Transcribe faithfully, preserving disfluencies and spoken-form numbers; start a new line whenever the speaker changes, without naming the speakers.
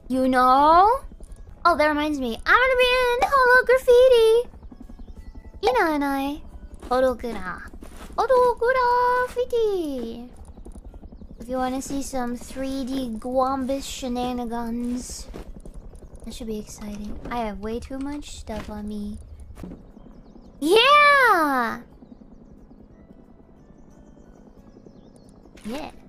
You know? Oh, that reminds me. I'm gonna be in Holo Graffiti. Ina and I. Holo Gura. Holo Gura Graffiti. If you want to see some three D Gwambus shenanigans, that should be exciting. I have way too much stuff on me. Yeah! Yeah.